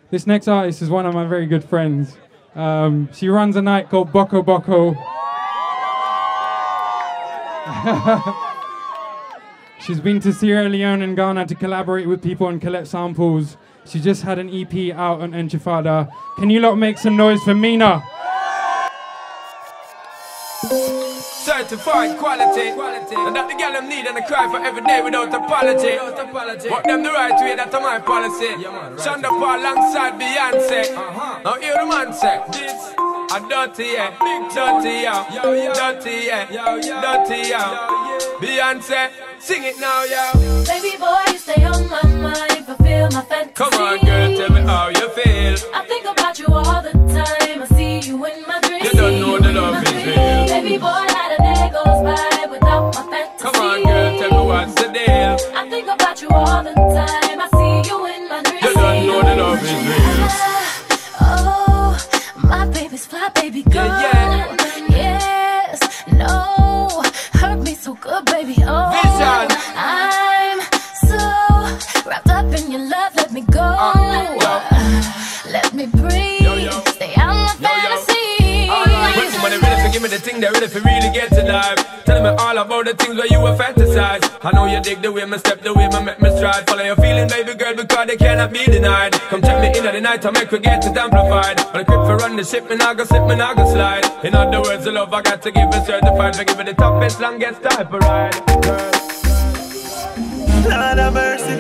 This next artist is one of my very good friends. She runs a night called Boko. She's been to Sierra Leone and Ghana to collaborate with people and collect samples. She just had an EP out on Enchifada. Can you lot make some noise for Mina? Certified quality. And that the girl them need and I cry for every day without apology. But them the right way, that's my policy. Shonda Paul alongside Beyonce. Now hear the man say, this a dirty, yeah. Big dirty, yeah. Dirty, yeah. Dirty, yeah. Beyonce, sing it now, yeah. Baby boy, you stay on my mind, fulfill my fantasy. Come on, girl, tell me how you feel. I think about you all the time. I see you in my dreams. You don't know the love is real. Baby boy, not a day goes by without my fantasy. Come on, girl, tell me what's the deal. I think about you all the time. I see you in my dreams. You don't know the love is real. Oh, my baby's fly, baby girl. Yeah. Yes, no, hurt me so good, baby. Oh, Vision. I'm so wrapped up in your love. Let me go. Let me breathe. Stay out my fantasy. When somebody ready to give me the thing, they ready for really get to life. Tell me all about the things where you were fantasize. I know you dig the way me step, the way me make me stride. Follow your feeling, baby girl, because they cannot be denied. Come check me in at the night, I make we get it amplified. When I quit for run the ship, me not go slip, me not go slide. In other words, the love I got to give it certified. For give it the toughest, longest type of ride. Lord of mercy.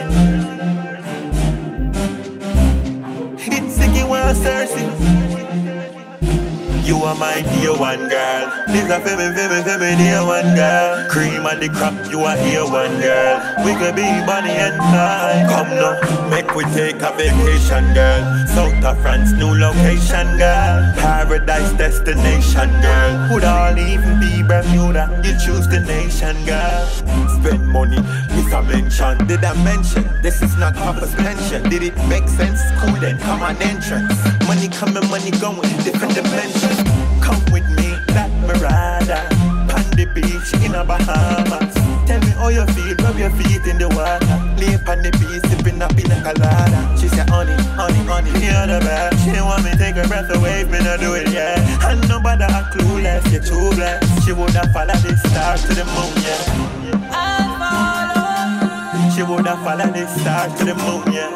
It's sick, you want Cersei. You are my dear one girl. This a femi, dear one girl. Cream on the crop, you are here one girl. We could be Bonnie and Clyde. Come now, make we take a vacation, girl. South of France, new location, girl. Paradise destination, girl. Would all even be Bermuda? You choose the nation, girl. Spend money, with a mention. Did I mention this is not Papa's pension? Did it make sense? Cool then, come on entrance. Money coming, money going, different dimensions. Come with me, that Mirada. On the beach in a Bahamas. Tell me how you feel, rub your feet in the water. Lay on the beach, sipping a pina colada. She said, honey, honey, honey, you're the best. She want me take her breath away, me not do it, yeah. And nobody a clueless, you're too blessed. She woulda followed the star to the moon, yeah. I follow. She woulda followed the star to the moon, yeah.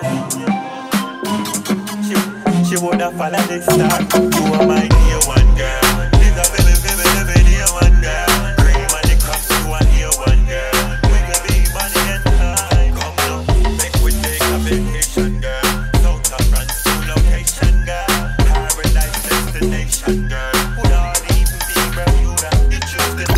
She woulda followed the star. You are my dear one girl. This a baby, dear one girl. Cream on the crop, you are here one girl. We can be Bonnie and Clyde. Come now, make we take a vacation, girl. South of France, new location, girl. Paradise destination, girl. Would all even be Bermuda? You choose the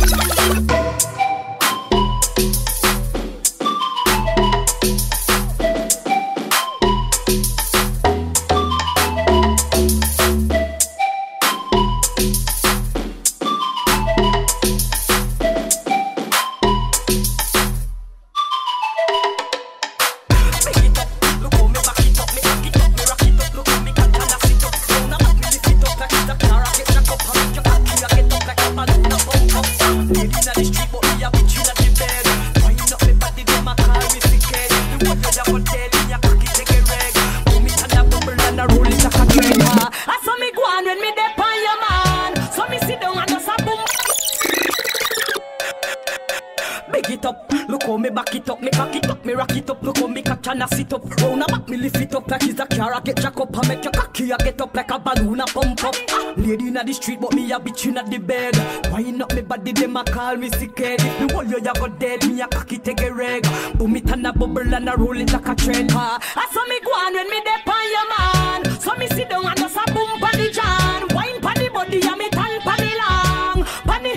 sit up, round about me lift it up like it's a car. I get jack up and make your cocky. I get up like a balloon, I pump up. Lady inna the street, but me a bitch inna the bed. Wine up me body, them a call me sick head. If me hold you, you go dead. Me a cocky take a reg. Boom it and a bubble and a roll it like a trend. I saw me go on when me dep on your man. So me sit down and just a boom pan the jam. Wine pan the body and me tan pan the long. Panny.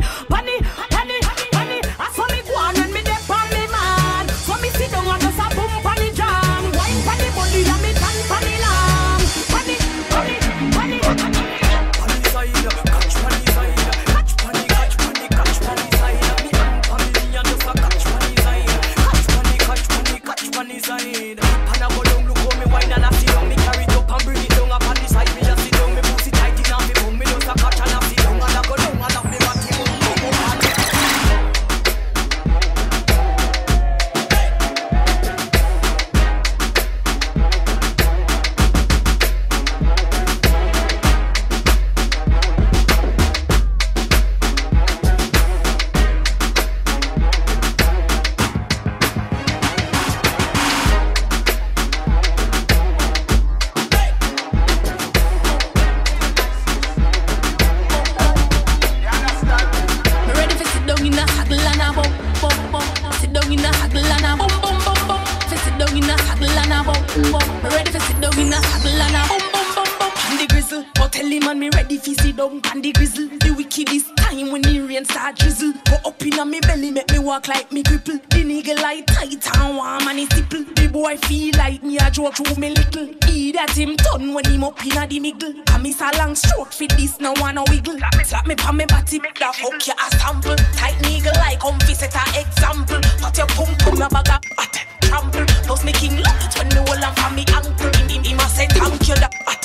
I saw me go on when me dep on me man. So me sit down and just a boom pan the jam. Wine pan the body and me tan pan the long. Panny. Panny side, catch panny side, catch panny side. Me and panny and just a catch panny side, catch panny side. Pan a go down, look how me wine and I see how me in a saddle and a bum bum bum bum on the grizzle. But tell him man me ready fi sit down on the grizzle. The wickedest time when the rain start drizzle. Go up in a me belly make me walk like me cripple. The nigga like tight and warm and he stipple. The boy feel like me a joke through me little. He that him turn when him up in a the middle. I miss a long stroke fit this no wanna wiggle. Slap me pa me body make that fuck you a sample. Tight nigga like come fi set a example. Put your pum pum a bag up at trample. Plus me king love it when the whole and for me ankle. He must say thank you that at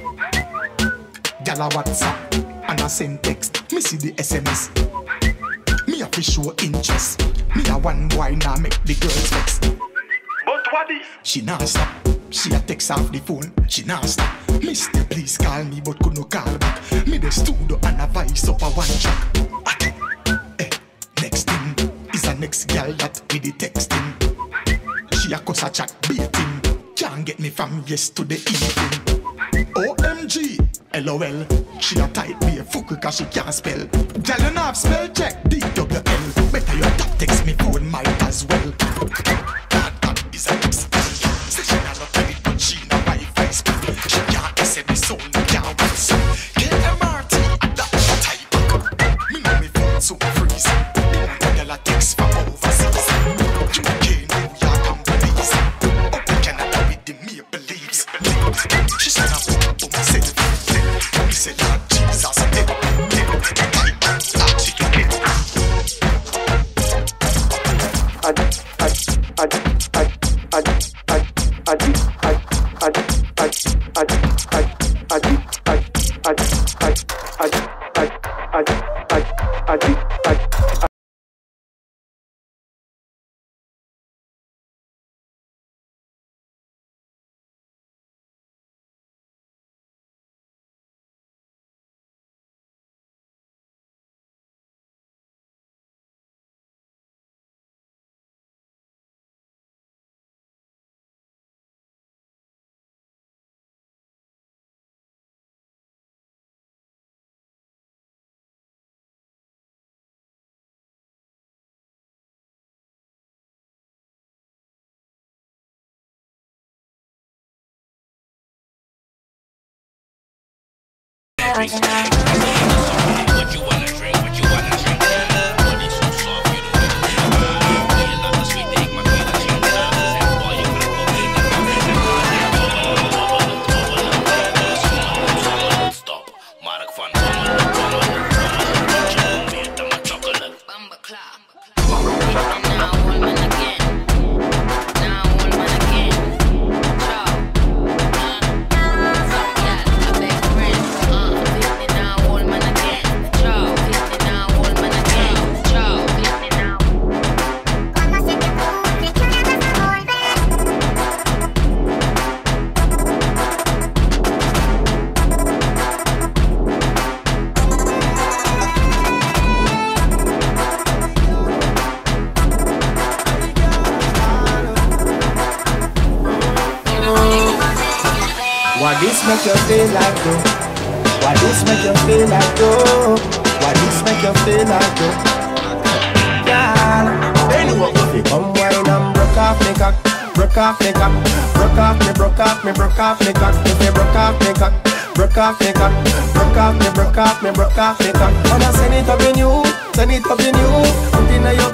Gala WhatsApp and I send text. Me see the SMS. Me a fi show interest. Me a one boy now make the girls vex. But what if she not stop? She a text off the phone. She not stop. Mister, please call me, but could no call back. Me the studio and a voice up a one track. Next thing is a next girl that with the texting. She a cuss a chat baiting. Can't get me from yes to the evening. OMG, LOL. She a tight be a fuck cause she can't spell. Girl you not spell check DWL. Better you top text me phone might as well. That is a text. Say she not no credit but she no Wi-Fi speed. She can't send me soul, can't WhatsApp. KMRT at that type. Me know me phone so freeze. Girl a text from overseas. UK, New York and Belize. Up in Canada with the Maple Leaves. She said I'm boom said. Me said Lord Jesus dead. She can get. What you wanna drink? What you wanna drink? Body so soft, you know you love the sweet, take my feet and drink. Boy, you gonna go in stop. Mark fun. Chocolate. Bumba clap. Now one man again. Why this make you feel like though? Why this make you feel like though? Why this make you feel like though? Girl, anyway, if you come wine and broke off me cock, broke off me cock, broke off me, broke off me, broke off me cock. If you broke off me cock, broke off me cock, broke off me, broke off me, broke off me cock. Wanna send it up in you, send it up in you, put in your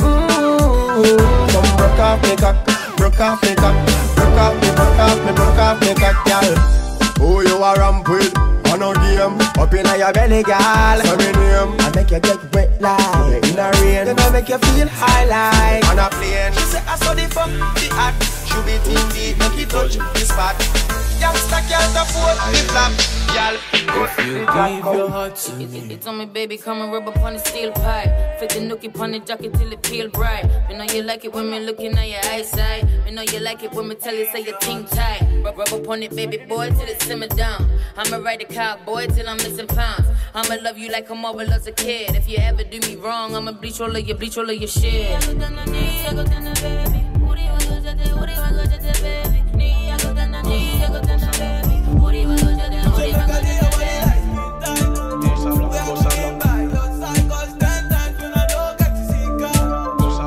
come broke off me cock, broke off me cock, broke off me, broke off me, broke off me cock, girl. Who you are ramp with? On a game, up in your belly, girl. So me name, I make you get wet like in a rain. Then I make you feel high like on a plane. She say I saw the fuck, the act. Should be team deep, make it touch the spot. Youngster can't afford the flap, girl. If you give your heart to me, it's on me, baby, come and rub up on the steel pipe. Fit the nookie on the jacket till it peel bright. Me know you like it when me looking at your eyesight. Me know you like it when me tell you say your ting tight. Rub up on it, baby boy, till it simmer down. I'ma ride the cowboy till I'm missing pounds. I'ma love you like I'm over as a kid. If you ever do me wrong, I'ma bleach all of your shit.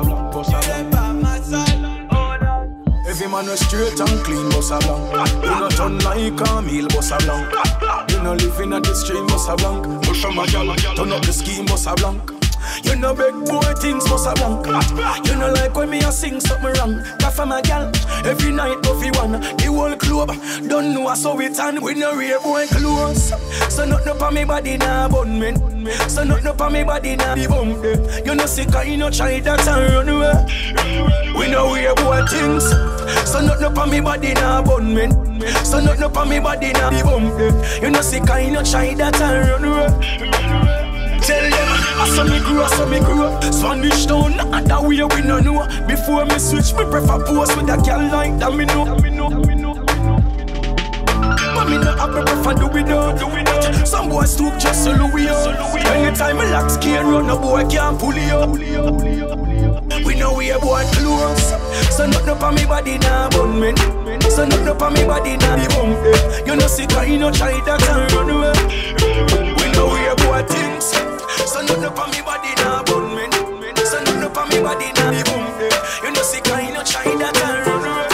Every man was straight and clean, boss a blanc. You know turn like a meal, boss a blank. You know living at the stream, boss a blank. Push from a gal, turn up the scheme, boss a blank. You know big boy things, boss a blank. You know like when me a sing something wrong. That for my gal, every night buffy one. The whole club, don't know so it and we no real boy close. So nothing up on me body now, bun men. So nothing up on me body now, be bump. You know sick, you know try that and run away. We know real boy things. So nothing up on me body now, bun men. So nothing up on me body now, be bump. You know sick, you know try that and run away. Tell them, I saw me grow, Spanish town, and that way we no know. Before me switch, me prefer pose with a girl like that, me know. But me not happy, prefer do it out. Some boys stoop just so Louis out. Anytime me lock skin run, no boy can't pull it out. We know we a boy close. So nothing up on me body now, bun men. So nothing up on me body now, be bump. You know sick, you know try that and run away. We know we a boy things. So nothing up on me body now, bun men. So nothing up on me body now, be bump. You know sick, you know try that and run away.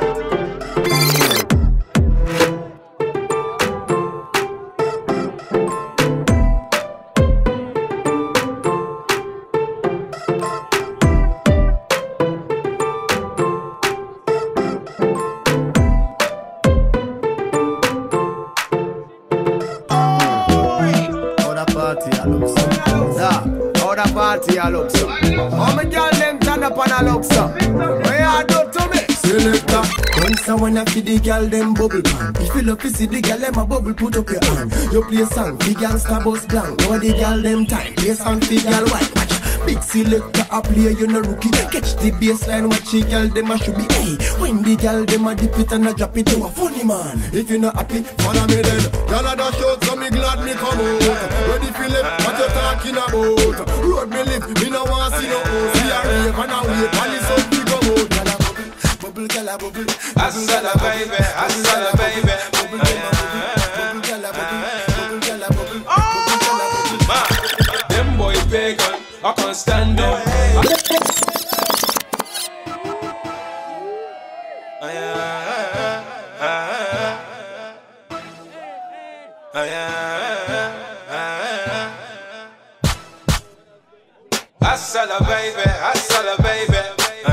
Party I look so. All my girl them turn up and I look so. What you do to me? Selector. Once I wanna feed the girl them bubble pan. If you love to see the girl them a bubble, put up your hand. You play song, the girl star bus blank. Know the girl them time. Play song, the girl white. Watch. Big selector a play, you no rookie. Catch the baseline, watch the girl them a should be. Hey, when the girl them a dip it and a drop it, you a funny man. If you not happy, follow me then. Girl a dash out, so me glad me come out. Ready for live, what you talking about? Road me live, me no want see no host. See a rave and a wait, and it's up to go out. Girl a bubble, girl a bubble. Assala baby, assala baby. Bubble, girl a bubble, girl a bubble, girl a bubble. Them boys pagan, I can't stand them. Assala baby, assala baby.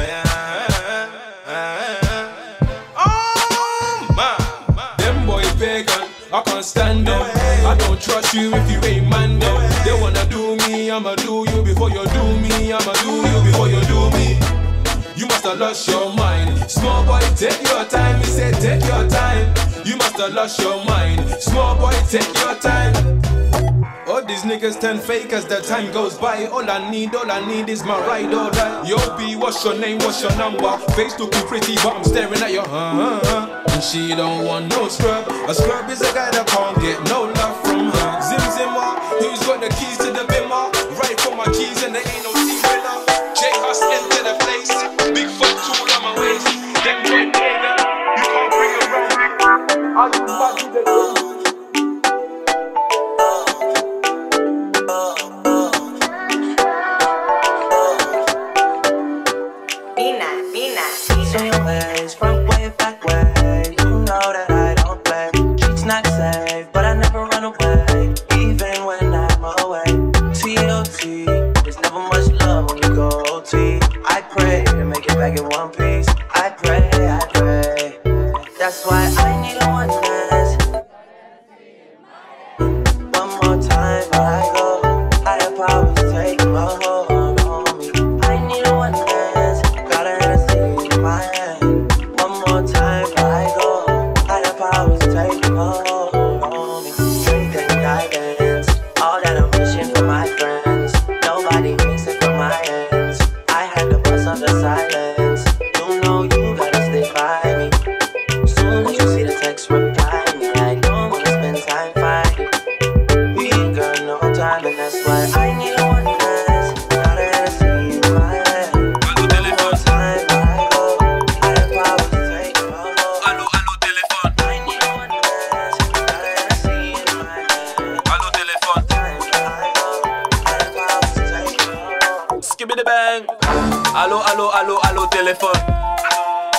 Them boys pagan, I can't stand them. I don't trust you if you ain't man them. They wanna do me, I'ma do you before you do me. I'ma do you before you do me. You must have lost your mind. Small boy, take your time. He said take your time. You must have lost your mind. Small boy, take your time. All these niggas turn fake as the time goes by. All I need is my ride or die. Yo B, what's your name, what's your number? Face looking pretty but I'm staring at your And she don't want no scrub. A scrub is a guy that can't get no love from her. Zim Zimmer, who's got the keys to the bimmer? Right for my keys and there ain't no C-winner. J-Hus into the place. Big foot tool on my waist. Them boy nigga, you can't bring it around. I'll do back to the door. Mina. So your ways, front way, back way. You know that I don't play. Streets not safe, but I never run away, even when I'm away. T.O.T. There's never much love when you go O.T. I pray to make it back in one piece. I pray. That's why I need a one dance. One more time before I go. Higher powers take a hold on me. I need a one dance. Got a Hennessy in my hand. One more time before I go. Higher powers take a hold on me. Drink and guidance. All that I'm wishing for my friends. Nobody makes it from my ends. I had to bust up the silence. You know you gotta stay by me. Soon as you see the text, reply me. I don't wanna spend time fighting. We ain't got no time, and that's why I need a one dance. Got a Hennessy in my hand. One more time before I go. Higher powers take a hold. Allo, téléphone. I need a one dance. Got a Hennessy in my hand. Allo, téléphone. Time before I go. Higher powers take a hold. Skibidi bang. Allo, téléphone.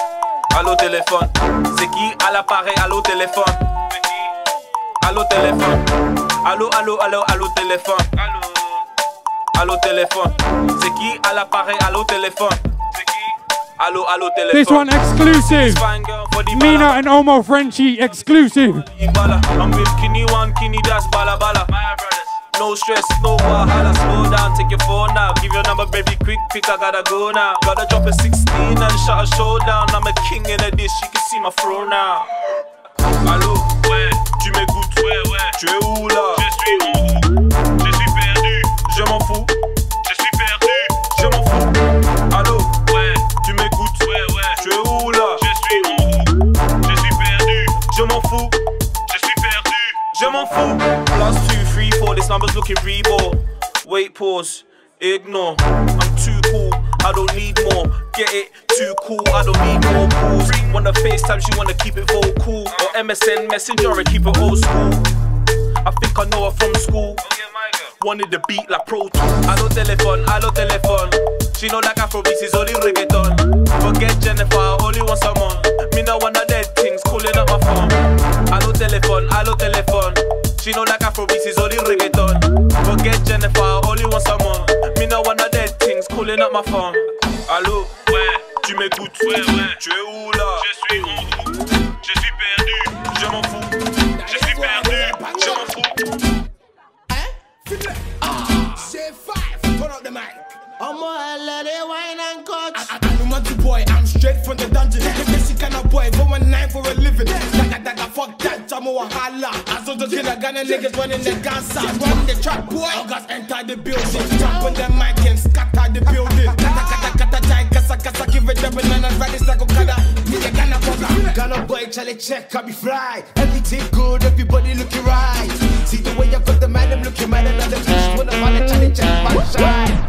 Allô téléphone. C'est qui à l'appareil? Allô téléphone. Allô téléphone. Allô, allô, allô, allô téléphone. Allô téléphone. C'est qui à l'appareil? Allô téléphone. Allô, allô téléphone. This one exclusive. Mina and Omo Frenchie exclusive. I'm with Kinney one, Kinney that's bala bala. No stress, no wahala, slow down, take your phone now. Give your number, baby, quick, I gotta go now. Gotta drop a 16 and shut a showdown. I'm a king in a dish, you can see my throne now. Allô, ouais, tu m'écoutes, ouais, ouais. Tu es où là? Je suis en roue, je suis perdu. Je m'en fous, je suis perdu. Je m'en fous. Allô, ouais, tu m'écoutes, ouais, ouais. Tu es où là? Je suis en roue, je suis perdu. Je m'en fous, je suis perdu. Je m'en fous. +2, 3, 4, this number's looking reball. Wait, pause, ignore. I'm too cool, I don't need more. Get it, too cool, I don't need more calls. Wanna FaceTime, she wanna keep it vocal. Or MSN Messenger and keep it old school. I think I know her from school. Wanted the beat like Pro Tools. Allo téléphone. She know like Afrobeats is only reggaeton. Forget Jennifer, I only want someone. Me no one of dead things calling up my phone. Allo téléphone. She know like Afrobeats is only reggaeton. Forget Jennifer, I only want someone. Me no one of dead things calling up my phone. Allô, ouais, tu m'écoutes, ouais, ouais. Tu es où là? Je suis en roue, je suis perdu. Je m'en fous, je suis perdu. Je m'en fous. C5, turn up the mic. I'm a lady wine and coach. I'm not the boy, I'm straight from the dungeon. The basic kind of boy, going 9 for a living. Daga, fuck that, I'm a wahala. I saw the killer Ghana niggas running the gun side. Run the trap, boy. August enter the building. Jump on the mic and scatter the building. Kata, give it the banana, ride like Okada. Me the Ghana bugger. Ghana boy, Charlie check, I be fly. Everything good, everybody looking right. See the way I got the man, I'm looking mad. Another bitch, when I'm on a Charlie check, my shine.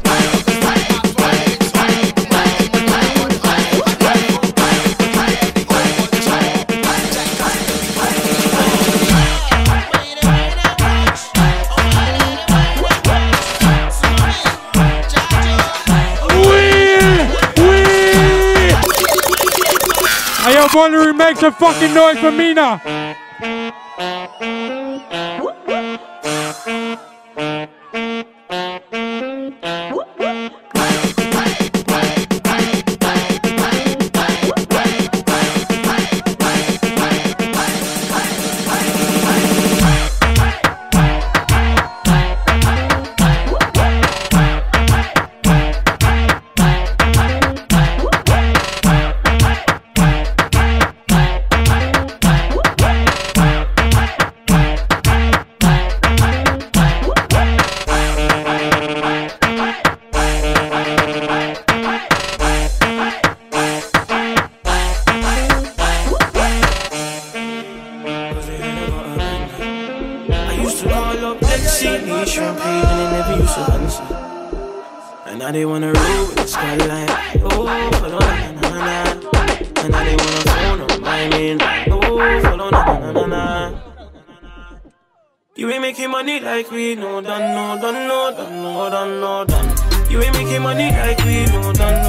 Yo, Bonnaroo, make some fucking noise for Mina. Like we no done. You ain't making money like we no done.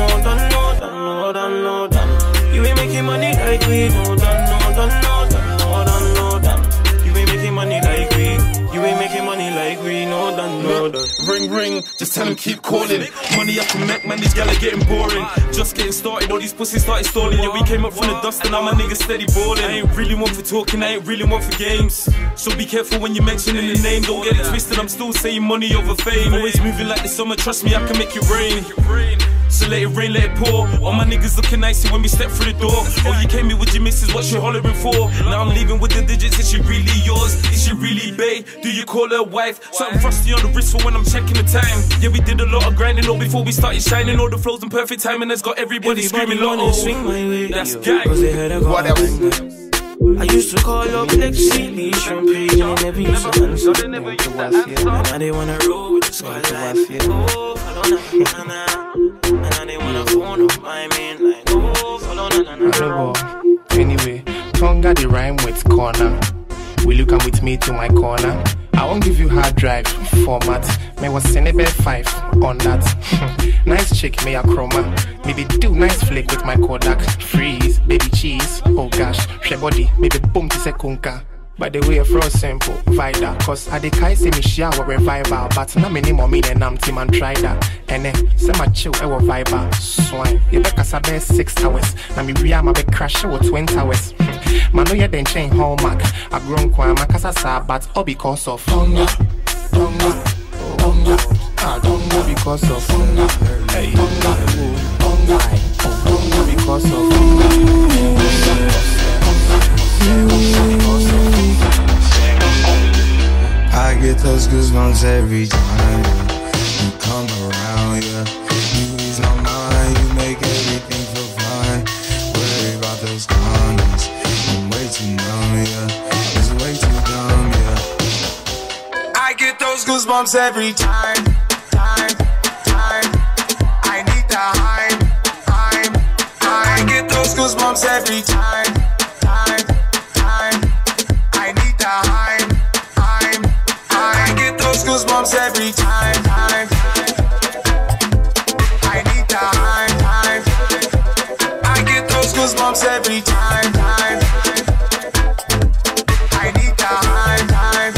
You ain't making money like we no done. You ain't making money like we. You ain't making money like we no done. Ring ring, just tell him keep calling. Money I can make, man, these gala getting boring. Just getting started, all these pussies started stalling. Yeah, we came up from the dust and now my niggas steady balling. I ain't really one for talking, I ain't really one for games. So be careful when you're mentioning the name. Don't get it twisted, I'm still saying money over fame. Always moving like the summer, trust me, I can make it rain. So let it rain, let it pour. All my niggas looking nicey when we step through the door. Oh, you came here with your missus, what you hollering for? Now I'm leaving with the digits, is she really yours? Is she really bae? Do you call her wife? Something frosty on the wrist for when I'm checking the time. Yeah, we did a lot of grinding, all before we started shining. All the flows in perfect timing has got everybody screaming, wanna swing my way. That's gang. What else? I used to call up Lexi, Lee, Champagne, and never used to answer. Now they wanna roll with the squad like, oh, follow na. And now they wanna phone up my main line, oh, follow na. Anyway, Tonga the rhyme with corner. Will you come with me to my corner? I won't give you hard drive format. May was send a 5 on that. Nice chick, may a chroma. Maybe do nice flick with my Kodak. Freeze, baby cheese. Oh gosh, she body, maybe boom to se kunka. By the way, for simple, vida. Cause I de kai say me shower revival. But na many more mean and I'm team and try that. And then say my chill ever viber. Swine, you better sabe 6 hours. Na me ria ma be crash with 20 hours. Man no ya den chain hallmark. I grown kwa ma kasa sa but all because of hunger. I don't know because of hunger. Hey, hunger because of I get those goosebumps every time you come around, yeah. You ease my mind, you make everything feel fine. Worry about those comments, I'm way too numb, yeah. It's way too dumb, yeah. I get those goosebumps every time. I need the hype. I get those goosebumps every time. I need the hype. I get those goosebumps every time. I need the hype. I get those goosebumps every time. I need the hype.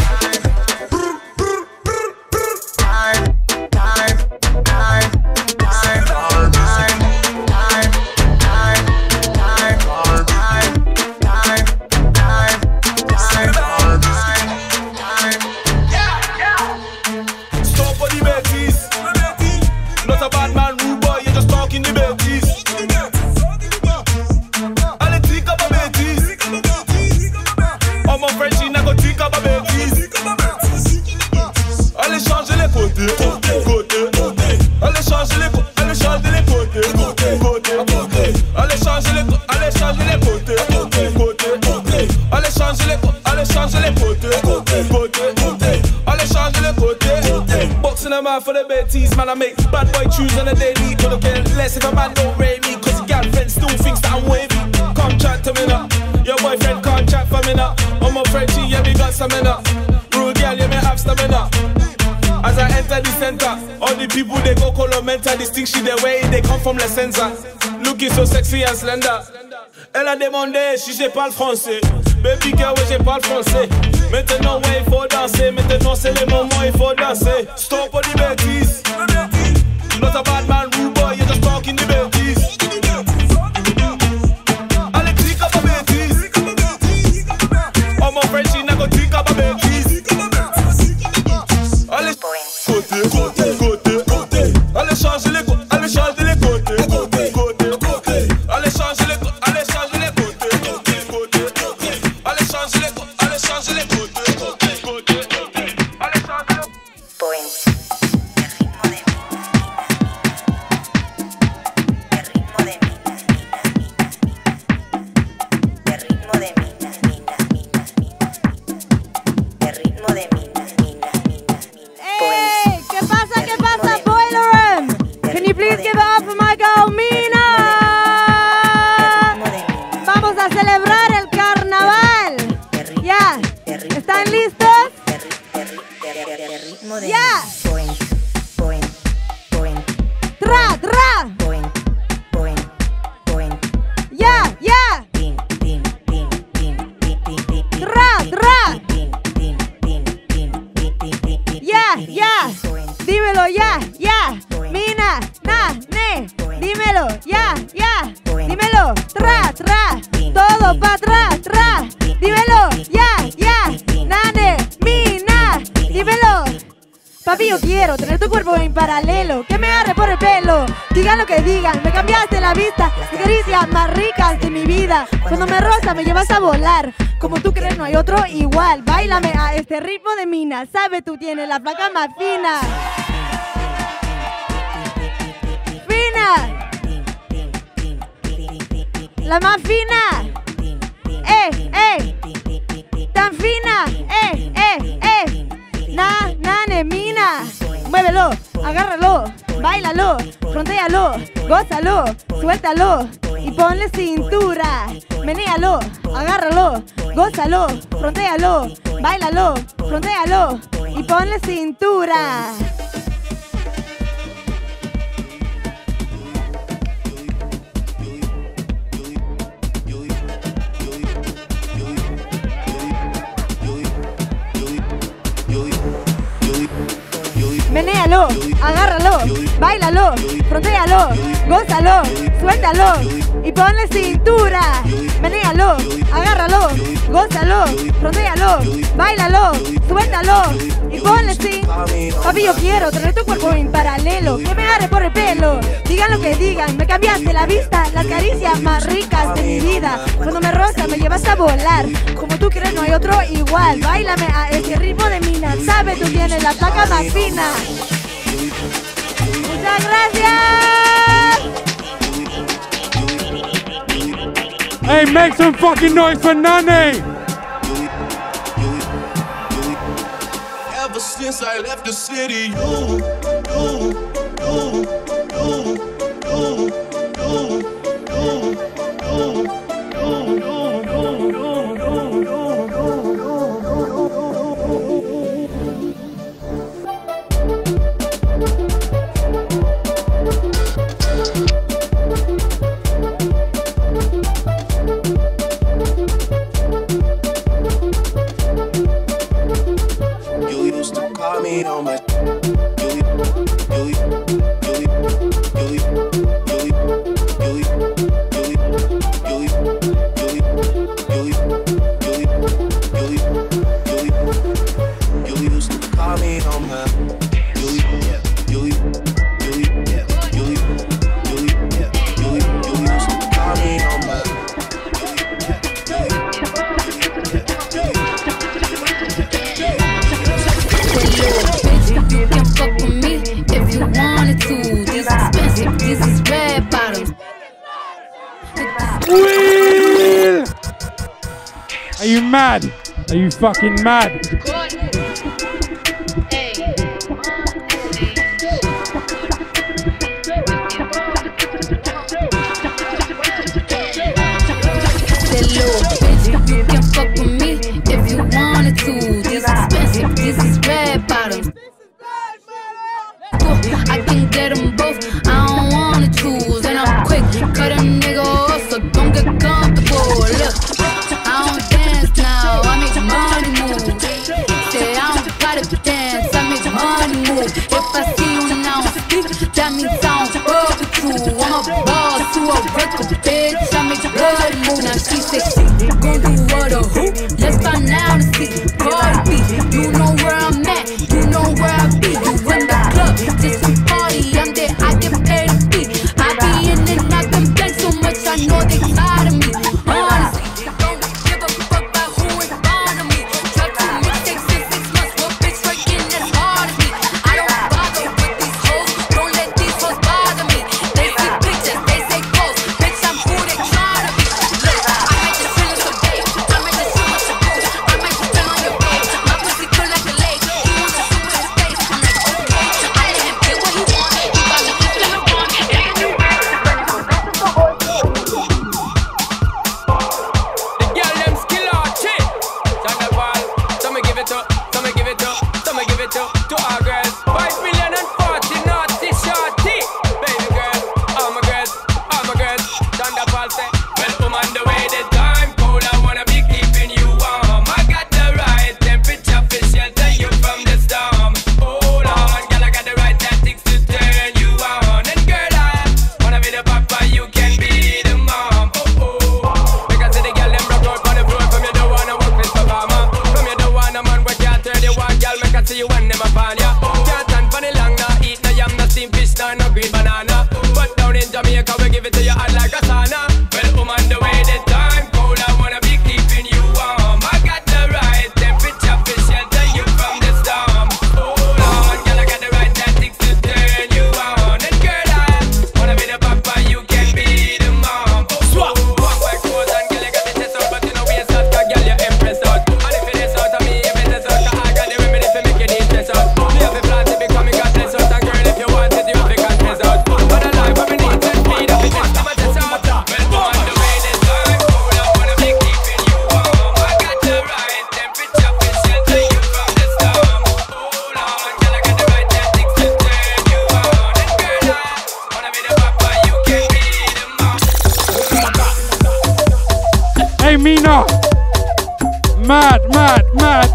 For the betties, man, I make bad boy tunes on a daily. Gonna get less if a man don't rate me. Cause your girlfriend still thinks that I'm wavy. Come chat to me now. Your boyfriend can't chat for me now. I'm a Frenchie, yeah, we got some in now. Rude girl, yeah, me have stamina. As I enter the center, all the people they go color mental. This thing she they way, they come from La Senza. Looking so sexy and slender. Elle a demandé si je parle français. Baby girl, ouais, je parle français. Maintenant, ouais, il faut danser. Maintenant, c'est le moment, il faut danser. Stop all the bêtises. You're not a bad man, rude boy, you're just talking the bêtises. Allez, click up a bêtise. Oh, mon friend, she not gonna click up a bêtise. Allez, côté. Allez, changer les côtés. Allez, changer les côtés. Allez, changer les côtés. Allez, changer les côtés. Allez, changer les côtés. Allez, changer les côtés. Please give it up for my girl Mina. Vamos a celebrar el carnaval. Ya, ¿están listos? Ya. Tra, tra. Ya, ya. Tra, tra. Ya, ya. Dímelo ya, ya. Mina, na, ne, dímelo, ya, ya, dímelo, tra, tra, todo pa' atrás, tra, dímelo, ya, ya, nane, mina, dímelo. Papi, yo quiero tener tu cuerpo en paralelo, que me agarre por el pelo, digan lo que digan, me cambiaste la vista, mis caricias más ricas de mi vida, cuando me rozas me llevas a volar, como tú crees no hay otro igual, báilame a este ritmo de Mina, sabes tú tienes la placa más fina. La más fina, tan fina, nane, Mina, muévelo, agárralo, báilalo, frontéalo, gózalo, suéltalo y ponle cintura, menéalo, agárralo, gózalo, frontéalo, báilalo, frontéalo y ponle cintura. Menéalo, agárralo, báilalo, frontéalo, gózalo, suéltalo y ponle cintura. Menéalo, agárralo, gózalo, frontéalo, báilalo, suéltalo y ponle cintura. Papi, yo quiero tener tu cuerpo en paralelo, que me agarre por el pelo. Digan lo que digan, me cambiaste la vista, las caricias más ricas de mi vida. Cuando me rozas me llevas a volar, como tú crees no hay otro igual. Báilame a ese ritmo de Mina, sabes tú tienes la placa más fina. Muchas gracias. Hey, make some fucking noise for Nani. Ever since I left the city, on my Are you mad? Are you fucking mad? You can fuck with me if you wanted to. This expensive, this is red bottoms. I can get them both, I don't wanna choose. And I'm quick, cut a nigga off, so don't get comfortable. Look, I don't dance now, I make money move. Say I don't gotta dance, I make money move. If I see you now speak, that means I don't fuck with you. I'm a boss to a record, bitch, I make blood move. Now she say she gon' do what or who? Let's find out and see. Cardi B, you know where I'm at, you know where I be. You in the club, just a party, I'm there, I get paid to be. I be in and out them banks so much, I know they tired of me. Honestly, don't give a fuck about who is born to me. Drop 2 mixtapes in 6 months, what bitch working as hard as me? I don't bother with these hoes, don't let these hoes bother me. They see pictures, they say goals, bitch I'm who they try to be. Look, I might just chill in some babe, I might just shoot with your boo, I might just turn on your babe. My pussy cool like a lake, he wants to shoot with his face. I'm like, okay, I let him get what he want, he bout to keep feeling wrong. The girl them skill out shit. Carnival, some give it up, some give it up, some give it up to our girls. 5 million and 40 naughty shorty. Baby girl, all my girls, all my girls. Carnival say, well, I'm on the way, the time cold. I wanna be keeping you warm. I got the right temperature for shelter you from the storm. Hold on, girl, I got the right tactics to turn you on. And girl, I wanna be the papa, you can be the mom. Oh oh, because the girl them rock out on the floor. From you don't wanna work with performer. From you don't wanna man where can't turn you on. Girl, make I see you and never find ya. Can't stand for the long, no eat no yam, no steamed fish, no green banana. But down in Jamaica we give it to you hot like a sauna. Well, I'm on the way, the time cold. I wanna be keeping you warm. I got the right temperature for shelter you from the storm. Hold on, girl, I got the right tactics to turn you on. And girl, I wanna be the papa, you can be the mom. Swap, walk like clothes and girl, you got the chest out, but you know we out, 'cause girl, you impress out. And if it is out of me, if it is out, 'cause I got the remedy to make you need stress out. You have a plan to become a goddess out, and girl, if you want it, you have to confess out. But the life of me needs and speed up, it is to my chest out.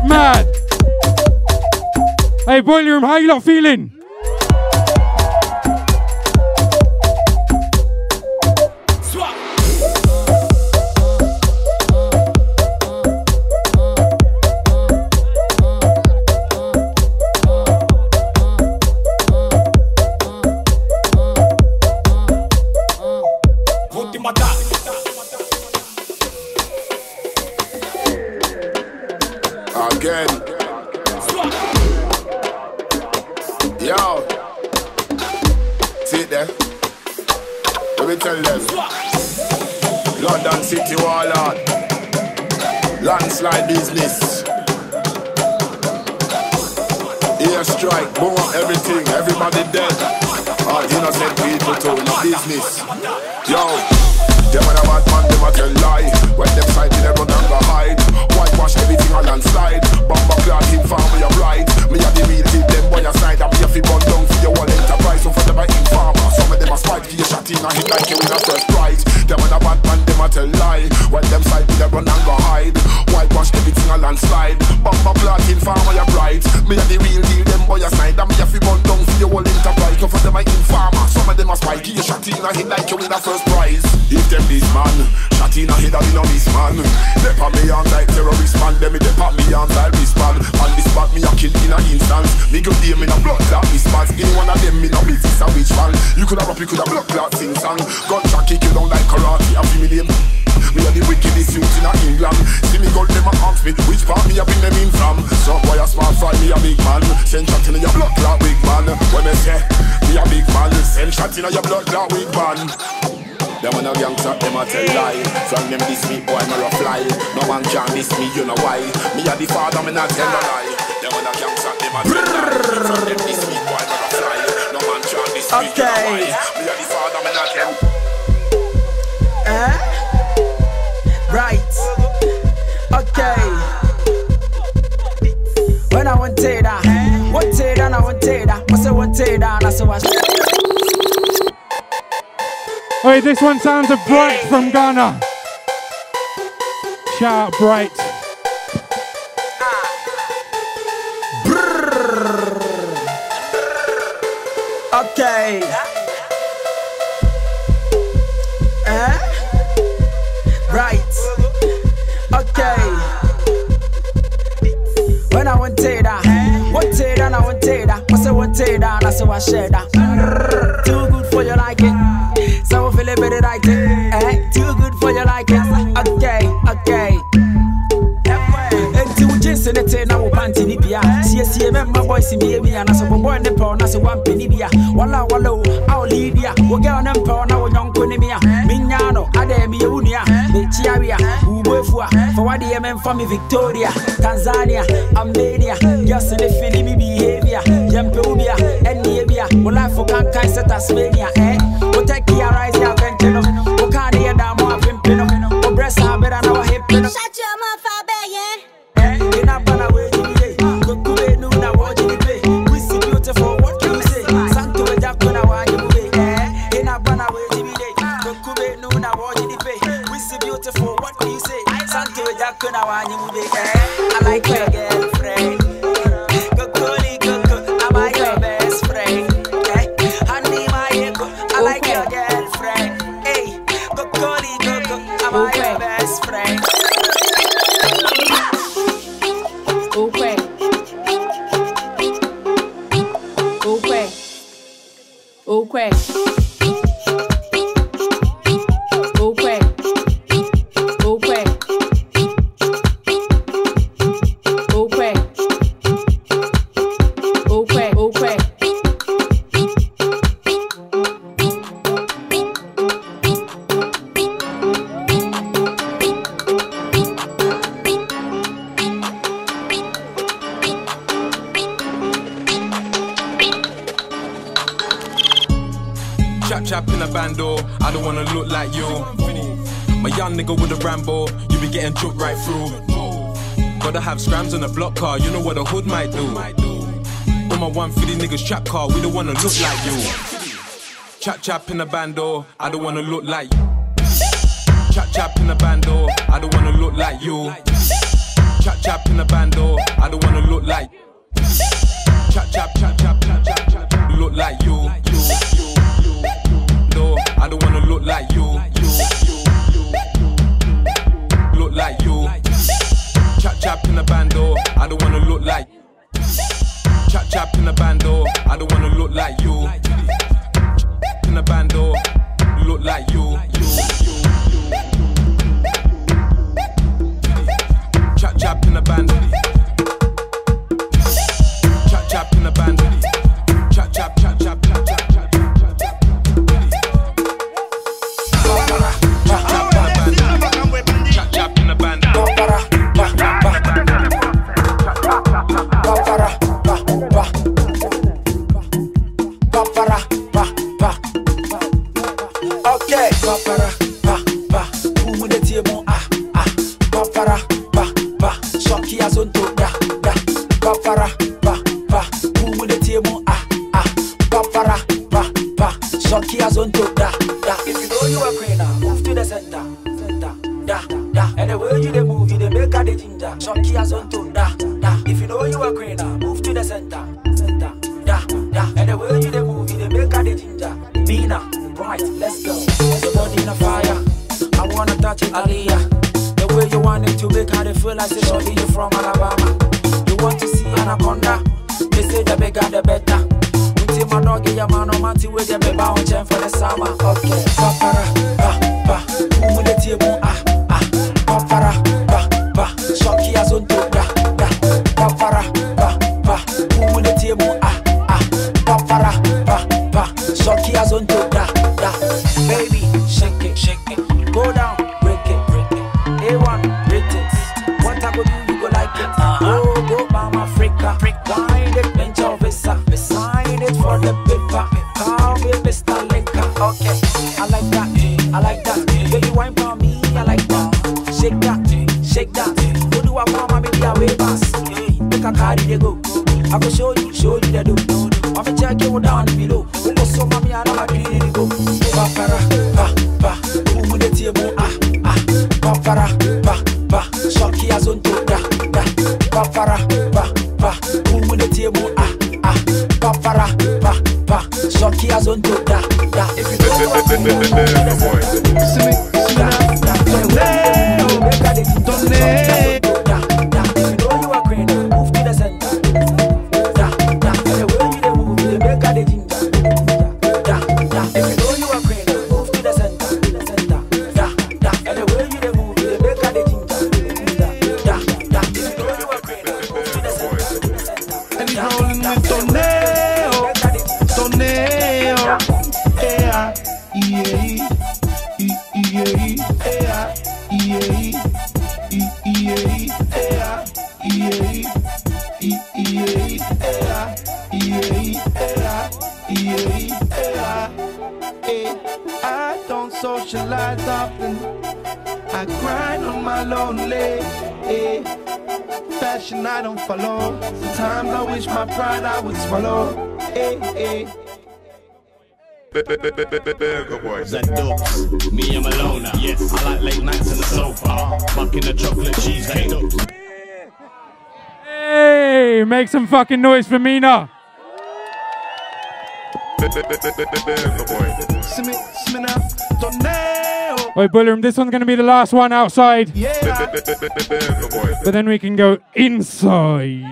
Mad. Hey, Boiler Room, how you lot feeling? Again. Yo. See it there? Let me tell them. London City Warlord. Landslide business. Air strike, boom up everything, everybody dead. All innocent people to the business. Yo. Them when a bad man, them a tell lie. When them sight they run and go hide. Whitewash everything a landslide. Bumper clad him farm with your bride. Me a the real deal, them boy aside. And me a fi run down for your whole enterprise. So for them a informer. Some of them a spite for your shot in a hit like you win a first prize. Them when a bad man, them a tell lie. When them sight they run and go hide. Whitewash everything a landslide. Bumper clad him farm with your bride. Me a the real deal, them boy aside. And me a fi run down for your whole enterprise. So for them a informer. Some of them a spite for your shot in a hit like you win a first prize. If them this man, shot in a head and in a miss man. They put me on like terrorist man. Them they put me on like wristband. On this spot me a kill in a instance. Me go name in a blood clot response. Any one of them me no business a which man. You coulda rap, you coulda blood clot sing song. Gunshot kick you down like karate. I feel me name. Me a the wickedest youth in a England. See me gold them a ask me which part me a bring them in from. Some boy a smart fry me a big man. Send shot in your blood clot big man. When me say me a big man, send shot in your blood clot big man. Them when a gangster, them a tell lie. From them this me, boy, me rough fly. No man can miss me, you know why. Me a the father, me not tell no lie. Them when a gangster, them a tell lie. From them this me, boy, me rough fly. No man can miss me, you know why. Me a the father, me not tell. Right. Okay. When I want to that, what say that, I want to that. What's I want to that, I say what. Hey, this one sounds of Bright from Ghana. Shout out Bright. Okay. Right. Okay. When I want to that, what say that, I want to that. What's I want to that, I say what share that. Too good for you like it. So I feel it better like it. Too good for you like it. Okay, okay. Until Jason the ten I will panty nibia. See my boys in me and I saw boy in the pound, I saw one penny bia. Walla wallow, our Lydia. We'll get on them pound, our young Conimia. Mignano, Ademi Unia, the Chiaria, Ubefua, for what the MM from Victoria, Tanzania, Armenia, just in the Philly behavior, Jampobia, and Nabia, Mola for Kankai set Tasmania, What take your eyes, ya Ventino, Okania Damo, Pimpino, or breast are better than our hip. Shut your mouth, Fabian. In a banner way, go to no, now what you pay. We see beautiful, what you say. Santo Jacona, why you pay. In a banner way, go to no, now what you pay. We see beautiful, what you say. Santo Jacona, why you pay. I like your girlfriend. Go, I'm like your best friend. Honey, my echo, I like your girlfriend. Hey, go, I'm like your best friend. Okay. Chap in a bando, I don't wanna look like you. My young nigga with a Rambo, you be getting choked right through. Gotta have scrams on a block car, you know what a hood might do. All my 150 niggas trap car, we don't wanna look like you. Chap in a bando, I don't wanna look like you. Chap in a bando, I don't wanna look like you. Chap chap in the bando, I don't wanna look like. Chap chap chap chap chap chap chap. Look like you. No, I don't wanna look like you. Look like you. Chap chap in the bando, I don't wanna look like. Chap chap in the bando, I don't wanna look like you. In the bando, look like you. Chap chap in the bando. Chap chap in the bando. Chap chap chap chap chap chap chap chap chap. Chap chap in the bando. Okay, papara, pa, pa, who the table, papara, pa, pa, shocky as on to da, da, papara, pa, pa, who the table, papara, pa, pa, shocky as on to da, da. If you know you are queen, move to the center, da, da, and the way you the move, you the make a the ginger, shocky as on to da, da. If you know you are queen, move to the center, da, da, and the way you the move, you the make a the ginger, Mina. Right, let's go. Your body in a fire. I wanna touch it, Aliyah. The way you want it to make how they feel like say, shorty, you from Alabama. You want to see anaconda? They say the bigger the better. Until my dog your man or manti with your baby on chain for the summer. Okay, papara, pa, pa, who the table, papara, pa, pa, shocky as on to da, da, papara, pa, pa, who the table, papara, pa, pa, shocky as on to da. Baby, shake it, go down, break it, A1, rate it. What I go do, you go like it. Go, Mama Africa, wind it, bench of visa, sign it for the paper. Call me Mr. Liquor. Okay, I like that, baby, wine for me, I like that. Shake that, go do a mama, maybe a way pass. Take a carry, they go. I go show you the do. I'm check you down below. So mommy, I know how to go. Papara, pa, pa, who the table, papara, pa, pa, shocky as on to da, da, papara, pa, pa, who the table, papara, pa, pa, shocky as on to da, da. If you know you are queen, move to the center, da, da, and the way you the move, you make a the ginger. I don't socialize often. I grind on my lonely. Fashion I don't follow. Sometimes I wish my pride I would swallow. That dope, me and Malona. Yes, I like late nights on the sofa, fucking the chocolate cheesecake. Hey, make some fucking noise for Mina. Wait, Bullroom, this one's gonna be the last one outside. But then we can go inside.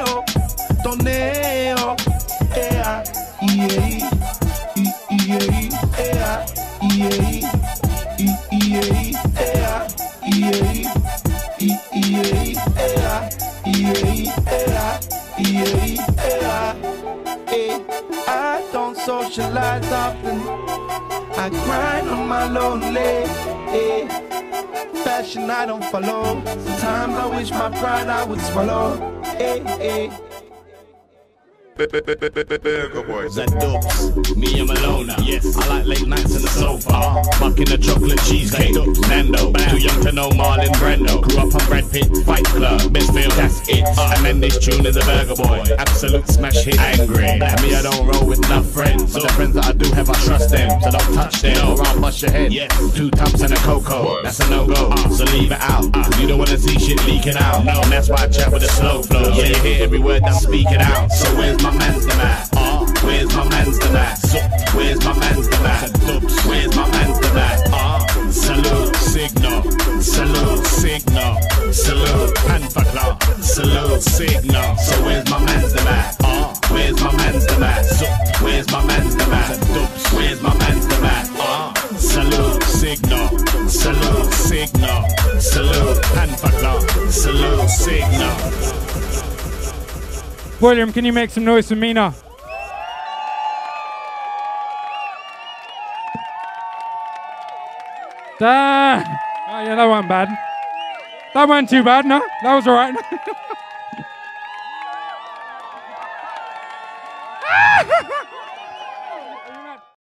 I don't socialize often. I grind on my lonely. Fashion I don't follow. Sometimes I wish my pride I would swallow. boys. That dubs, me and Malona. Yes, I like late nights in the sofa. Fucking the chocolate cheesecake. Nando, too young to know Marlon Brando. Grew up on Brad Pitt, Fight Club, best film, that's it. And then this tune is a burger boy. Absolute smash hit. Angry. And me, I don't roll with enough friends. But the friends that I do have, I trust them. So don't touch them or I'll bust your head. Yes, 2 tubs and a cocoa. That's a no-go. So leave it out. You don't wanna see shit leaking out. No, and that's why I chat with a slow flow. Yeah, you hear every word I'm speaking out. So where's my man's the man? Where's my man's the man? Where's my man's the man? Where's my man's the man? Salute, signal. Salute, signal. Salute, Panther Club. Salute, signal. So where's my man's the man? Where's my man's the man? Where's my man's the man? Where's my man's the man? Salute, signal. Salute, signal. Salute, Panther Club. Salute, signal. William, can you make some noise for Mina? Damn. Oh yeah, that wasn't bad. That wasn't too bad, no? That was alright.